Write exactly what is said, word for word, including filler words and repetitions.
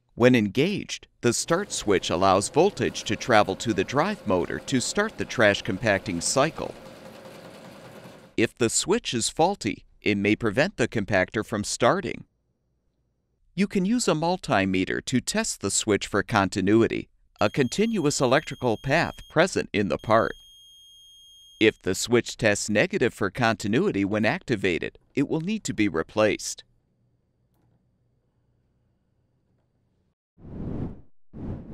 When engaged, the start switch allows voltage to travel to the drive motor to start the trash compacting cycle. If the switch is faulty, it may prevent the compactor from starting. You can use a multimeter to test the switch for continuity, a continuous electrical path present in the part. If the switch tests negative for continuity when activated, it will need to be replaced.